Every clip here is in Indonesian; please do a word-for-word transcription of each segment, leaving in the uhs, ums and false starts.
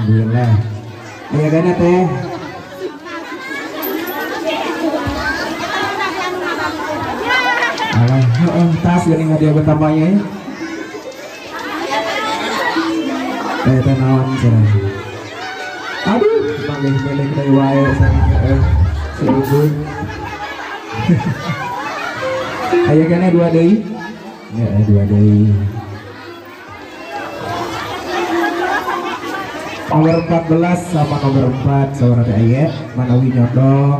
Alhamdulillah. Ayo gana teh. Alah, oh, tas geuning hadiah pertamanya ya. Eh teh naon cenah. Aduh, manggih-manggih deui wae eh si ibu. Ayo gana dua deui. Ya, dua deui. Nomor empat belas sama nomor empat saudara ayah manawi nyodong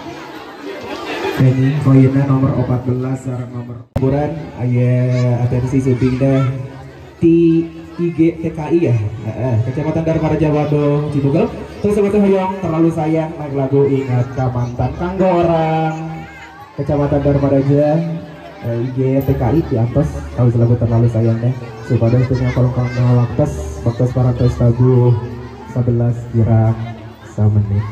ini koinnya nomor empat belas sareng nomor kuburan ayah atensi syuting deh di I G T K I ya eh, Kecamatan Darmara Jawa Dong Cibugel terus sebetulnya hoyong terlalu sayang naik lagu ingat kamantan kanggo orang Kecamatan Darmara aja eh, I G T K I diantos tahu lagu terlalu sayang deh supaya punya kolong kanggo waktes waktes para tes tagu sebelas kira semenit.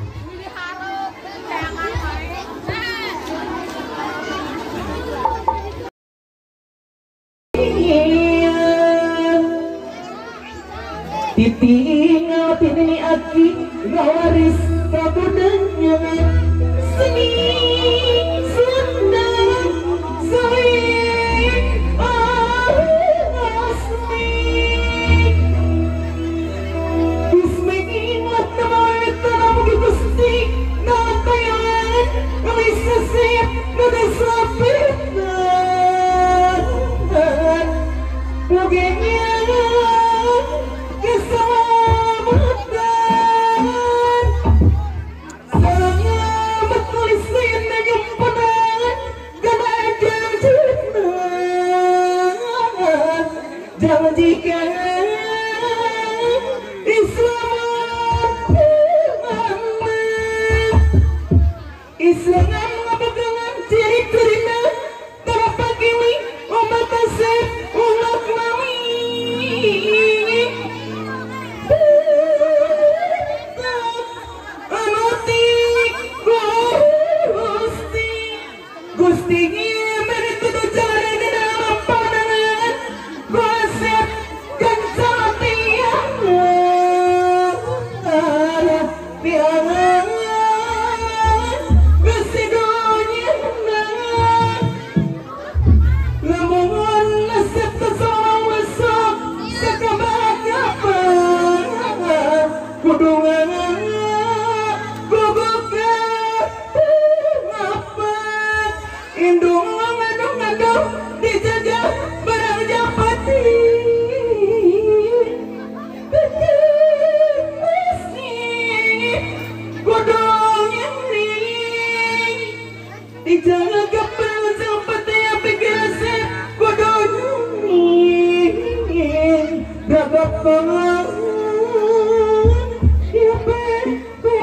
Ditinggal tini aki gawaris kabudanya seni Sunda sayang asmi bismillah namanya tanam gusti natayan bisa siap pada sapitan bugenya jangan jika Islam Islam mengabarkan ciri-cirinya dapat pagini umat tasir umat nami anuti gusti gusti mereka tuh jalan di dalam pandangan gosip dan satiang ada piangan gusti dunia namun nasib tersawa sekabat apa kudungan gugukkan apa indung ngandung-ngandung dijaga barang japati kudung yang ring dijaga kapal seperti api kerasa kudung ring gagap banget ya bebe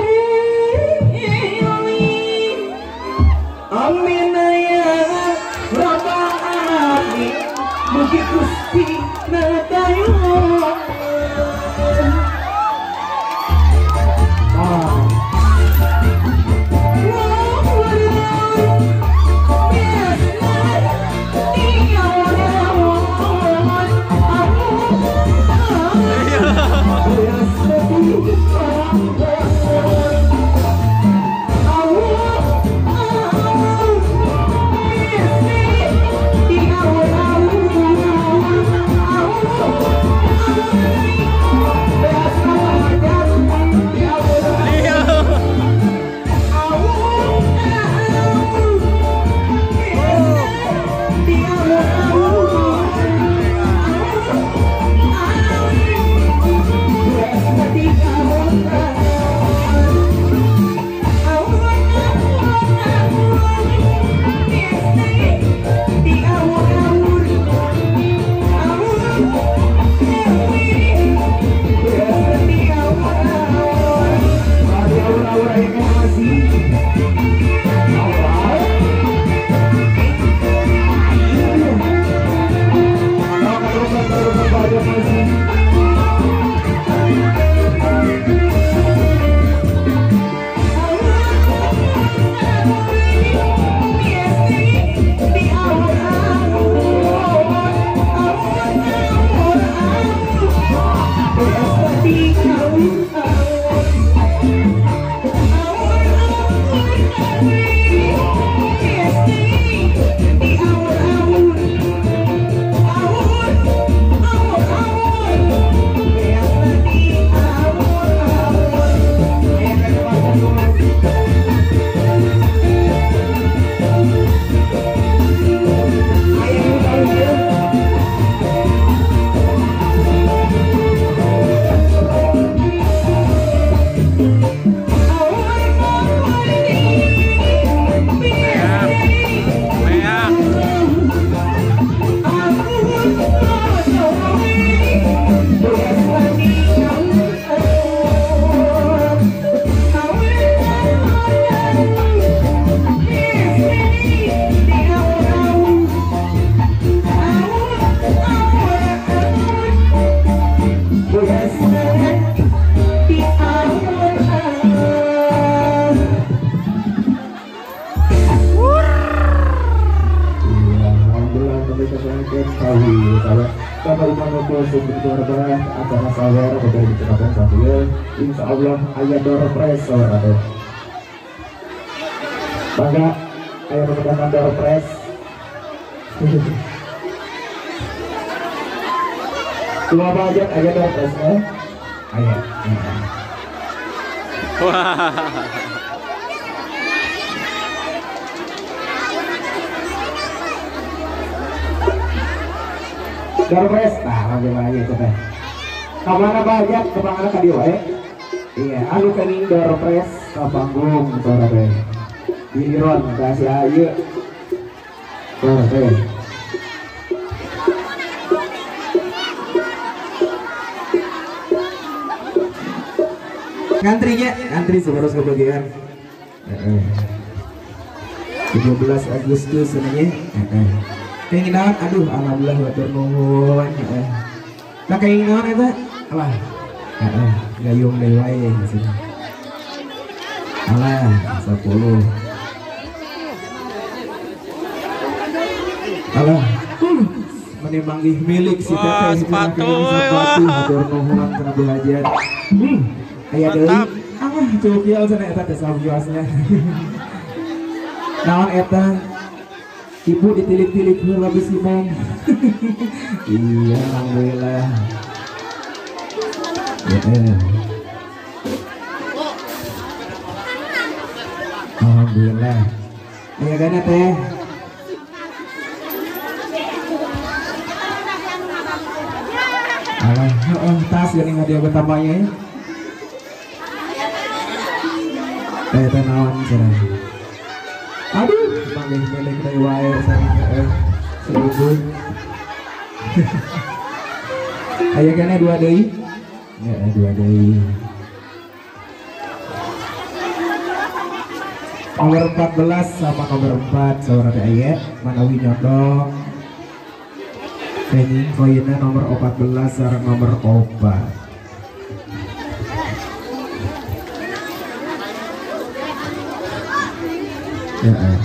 amin ayah Rabbal alamin mugi Gusti natayon Di di awan. Alhamdulillah mereka berangkat tahu kalau kabar mengumpul sumber keluarga acara sawer pada diceritakan sambil insya Allah ayat door press ada bangga ayat menggunakan door press dua budget ayat door press eh ayat door press, nah bagaimana itu teh? Kamana banyak kemana ka dieu wae? Iya, anu kening door press ka panggung saudara teh. Diron ka si ayeuna. Saudara teh. Ngantrinya, ngantri sebaros kebagian. Heeh. tujuh belas Agustus ini. Heeh. Keinginan, aduh, alhamdulillah watur nuhun. Nah keinginan itu apa? Heeh, gayung deui wae maksudnya. Alah, sepuluh. Alah, uh, menimanggih milik si teteh sepatu. Watur nuhun kana belajar. Hmm, aya deui. Ah, cukial cenah eta teh sabiosna. Naon eta? Ibu ditilik-tilik heula habis imam. Iya, alhamdulillah. Ya, eh. Alhamdulillah. Iya kan teh? Alah, heeh, tas geuning hadiah bertambahnya ya. Teh teh naon cenah. Aduh, manggil milik dari wae sari eh seribu. Aya kene dua deui. Ya, dua deui. Nomor empat belas sama nomor empat saudara teh aya manawi nyodong. Kening koinna nomor empat belas sareng nomor opat. Ya, eh.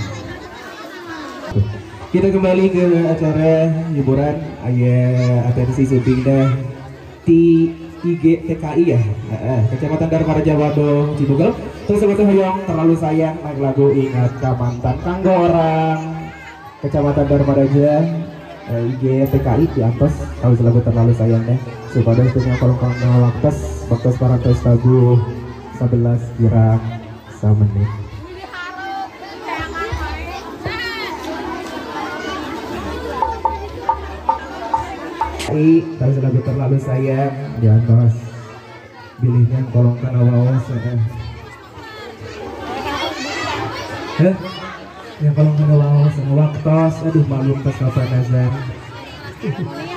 Kita kembali ke acara hiburan ayah atensi syuting dah di I G T K I ya, eh, Kecamatan Darmaraja Wadong Cibugel. Terus sebetulnya hoyong terlalu sayang naik lagu ingat ka mantan kanggo orang Kecamatan Darmaraja eh, I G T K I di atas tahu lagu terlalu sayang deh. Supaya punya kolom kolom waktu waktu sekarang tes lagu sebelas kira samenit. Tapi lagu terlalu sayang di atas pilihnya kolong kana waos eh. Eh, yang kolong kana waos waktos aduh malum pas kapan azan.